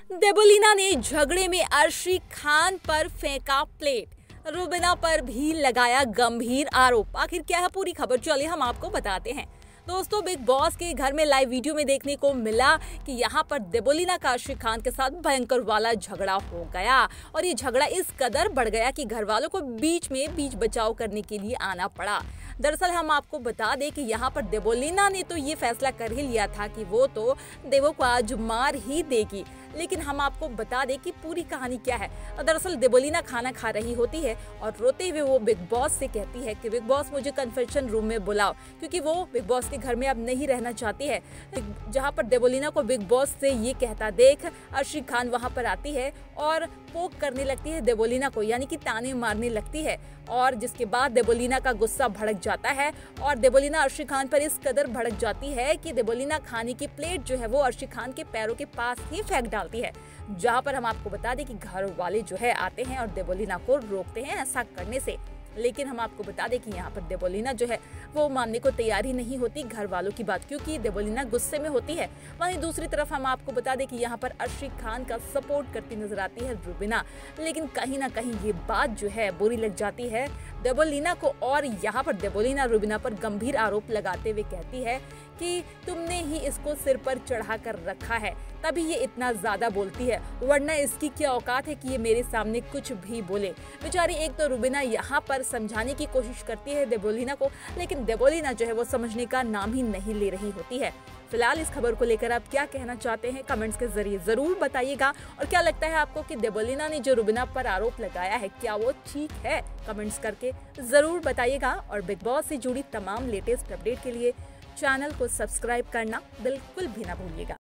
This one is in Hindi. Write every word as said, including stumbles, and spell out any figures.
देबोलीना ने झगड़े में अर्शी खान पर फेंका प्लेट, रुबीना पर भी लगाया गंभीर आरोप। आखिर क्या है पूरी खबर, चलिए हम आपको बताते हैं। दोस्तों, बिग बॉस के घर में लाइव वीडियो में देखने को मिला कि यहाँ पर देबोलीना का अर्शी खान के साथ भयंकर वाला झगड़ा हो गया और ये झगड़ा इस कदर बढ़ गया कि घर वालों को बीच में बीच बचाव करने के लिए आना पड़ा। दरअसल हम आपको बता दें कि यहाँ पर देबोलीना ने तो ये फैसला कर ही लिया था कि वो तो देवो को आज मार ही देगी, लेकिन हम आपको बता दें कि पूरी कहानी क्या है। दरअसल देबोलीना खाना खा रही होती है और रोते हुए वो बिग बॉस से कहती है कि बिग बॉस मुझे कन्फेशन रूम में बुलाओ, क्योंकि वो बिग बॉस के घर में अब नहीं रहना चाहती है। जहां पर देबोलीना को बिग बॉस से ये कहता देख अर्शी खान वहां पर आती है और पोक करने लगती है देबोलीना को, यानी कि ताने मारने लगती है, और जिसके बाद देबोलीना का गुस्सा भड़क जाता है और देबोलीना अर्शी खान पर इस कदर भड़क जाती है कि देबोलीना खाने की प्लेट जो है वो अर्शी खान के पैरों के पास ही फेंक डालती है। जहां पर हम आपको बता दें कि घर वाले जो है आते हैं और देबोलीना को रोकते हैं ऐसा करने से, लेकिन हम आपको बता दें कि यहाँ पर देबोलीना जो है वो मानने को तैयार ही नहीं होती घर वालों की बात, क्योंकि देबोलीना गुस्से में होती है। वहीं दूसरी तरफ हम आपको बता दें कि यहाँ पर अर्शी खान का सपोर्ट करती नजर आती है रुबीना, लेकिन कहीं ना कहीं ये बात जो है बुरी लग जाती है देबोलीना को, और यहाँ पर देबोलीना रुबीना पर गंभीर आरोप लगाते हुए कहती है कि तुमने ही इसको सिर पर चढ़ा कर रखा है, तभी ये इतना ज्यादा बोलती है, वरना इसकी क्या औकात है कि ये मेरे सामने कुछ भी बोले। बेचारी एक तो रुबीना यहाँ पर समझाने की कोशिश करती है देबोलीना को, लेकिन देबोलीना जो है वो समझने का नाम ही नहीं ले रही होती है। फिलहाल इस खबर को लेकर आप क्या कहना चाहते हैं कमेंट्स के जरिए जरूर बताइएगा, और क्या लगता है आपको कि देबोलीना ने जो रुबीना पर आरोप लगाया है क्या वो ठीक है, कमेंट्स करके जरूर बताइएगा। और बिग बॉस से जुड़ी तमाम लेटेस्ट अपडेट के लिए चैनल को सब्सक्राइब करना बिल्कुल भी ना भूलिएगा।